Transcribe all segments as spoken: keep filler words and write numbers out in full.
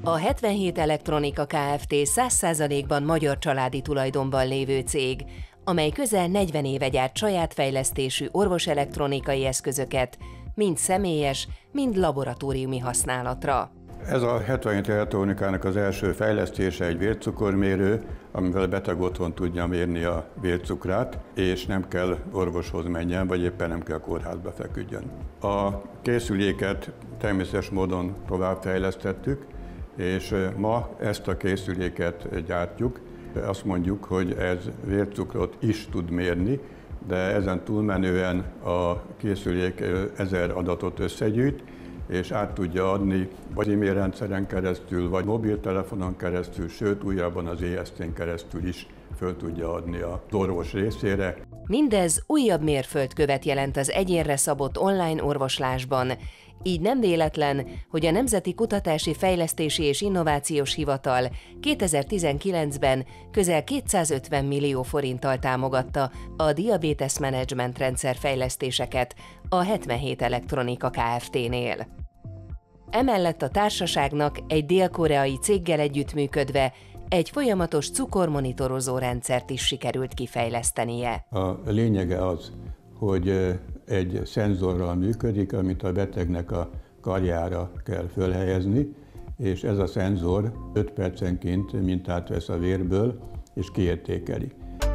A hetvenhét Elektronika Kft. száz százalékban magyar családi tulajdonban lévő cég, amely közel negyven éve gyárt saját fejlesztésű orvoselektronikai eszközöket, mind személyes, mind laboratóriumi használatra. Ez a hetvenhét Elektronikának az első fejlesztése egy vércukormérő, amivel a beteg otthon tudja mérni a vércukrát, és nem kell orvoshoz menjen, vagy éppen nem kell kórházba feküdjön. A készüléket természetes módon továbbfejlesztettük, és ma ezt a készüléket gyártjuk. Azt mondjuk, hogy ez vércukrot is tud mérni, de ezen túlmenően a készülék ezer adatot összegyűjt, és át tudja adni vagy e-mail rendszeren keresztül, vagy mobiltelefonon keresztül, sőt újabban az é es té-n keresztül is föl tudja adni az orvos részére. Mindez újabb mérföldkövet jelent az egyénre szabott online orvoslásban. Így nem véletlen, hogy a Nemzeti Kutatási, Fejlesztési és Innovációs Hivatal kétezer-tizenkilencben közel kétszázötven millió forinttal támogatta a diabétesz menedzsment rendszer fejlesztéseket a hetvenhét Elektronika Kft-nél. Emellett a társaságnak egy dél-koreai céggel együttműködve egy folyamatos cukormonitorozó rendszert is sikerült kifejlesztenie. A lényege az, hogy egy szenzorral működik, amit a betegnek a karjára kell fölhelyezni, és ez a szenzor öt percenként mintát vesz a vérből, és kiértékeli.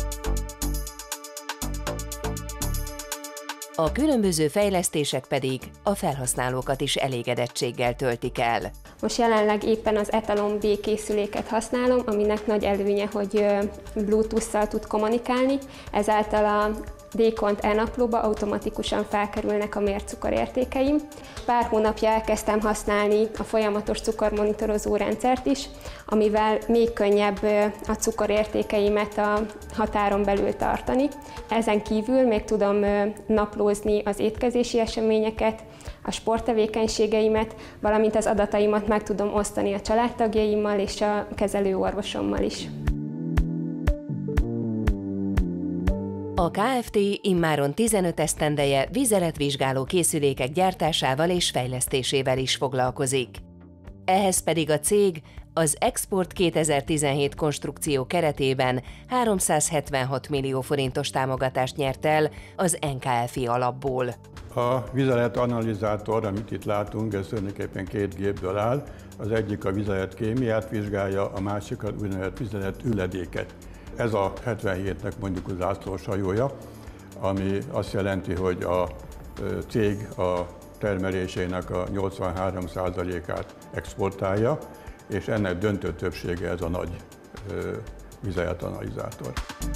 A különböző fejlesztések pedig a felhasználókat is elégedettséggel töltik el. Most jelenleg éppen az Etalon B készüléket használom, aminek nagy előnye, hogy Bluetooth-szal tud kommunikálni, ezáltal a D-Kont e-naplóba automatikusan felkerülnek a mért cukorértékeim. Pár hónapja elkezdtem használni a folyamatos cukormonitorozó rendszert is, amivel még könnyebb a cukorértékeimet a határon belül tartani. Ezen kívül még tudom naplózni az étkezési eseményeket, a sporttevékenységeimet, valamint az adataimat meg tudom osztani a családtagjaimmal és a kezelőorvosommal is. A Kft. Immáron tizenöt esztendeje vizeletvizsgáló készülékek gyártásával és fejlesztésével is foglalkozik. Ehhez pedig a cég az Export kétezer-tizenhét konstrukció keretében háromszázhetvenhat millió forintos támogatást nyert el az en ká ef i alapból. A vizelet analizátor, amit itt látunk, ez tulajdonképpen két gépből áll. Az egyik a vizelet kémiát vizsgálja, a másik a úgynevezett vizelet üledéket. Ez a hetvenhétnek mondjuk az zászlós hajója, ami azt jelenti, hogy a cég a termelésének a nyolcvanhárom százalékát exportálja, és ennek döntő többsége ez a nagy vizeletanalizátor.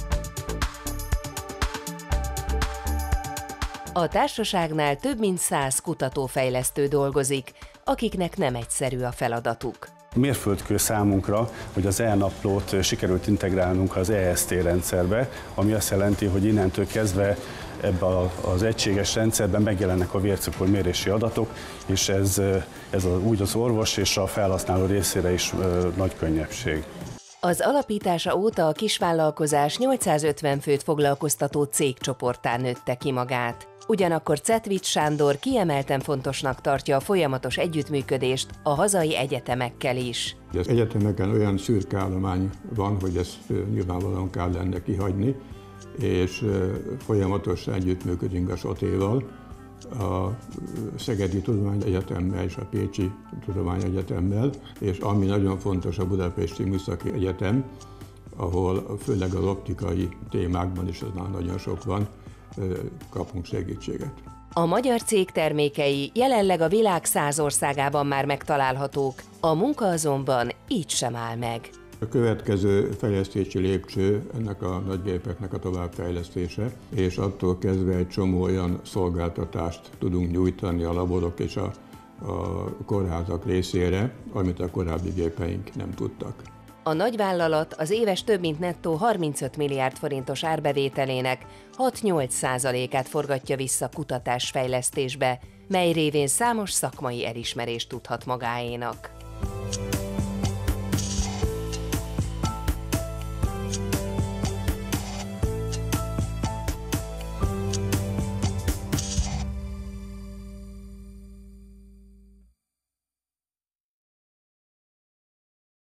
A társaságnál több mint száz kutatófejlesztő dolgozik, akiknek nem egyszerű a feladatuk. Mérföldkő számunkra, hogy az e-naplót sikerült integrálnunk az e es té rendszerbe, ami azt jelenti, hogy innentől kezdve ebben az egységes rendszerben megjelennek a vércukormérési adatok, és ez, ez az, úgy az orvos és a felhasználó részére is nagy könnyebbség. Az alapítása óta a kisvállalkozás nyolcszázötven főt foglalkoztató cégcsoporttá nőtte ki magát. Ugyanakkor Cetvics Sándor kiemelten fontosnak tartja a folyamatos együttműködést a hazai egyetemekkel is. Az egyetemeken olyan szürke állomány van, hogy ezt nyilvánvalóan kell lenne kihagyni, és folyamatos együttműködünk a Sotéval, a Szegedi Tudományegyetemmel és a Pécsi Tudományegyetemmel, és ami nagyon fontos, a Budapesti Műszaki Egyetem, ahol főleg az optikai témákban is az már nagyon sok van, kapunk segítséget. A magyar cég termékei jelenleg a világ száz országában már megtalálhatók, a munka azonban így sem áll meg. A következő fejlesztési lépcső ennek a nagygépeknek a továbbfejlesztése, és attól kezdve egy csomó olyan szolgáltatást tudunk nyújtani a laborok és a, a kórházak részére, amit a korábbi gépeink nem tudtak. A nagyvállalat az éves több mint nettó harmincöt milliárd forintos árbevételének hat-nyolc százalékát forgatja vissza kutatásfejlesztésbe, mely révén számos szakmai elismerést tudhat magáénak.